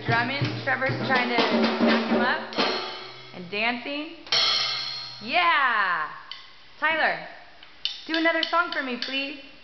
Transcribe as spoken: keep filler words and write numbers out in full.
drumming. Trevor's trying to back him up. And dancing. Yeah! Tyler, do another song for me, please.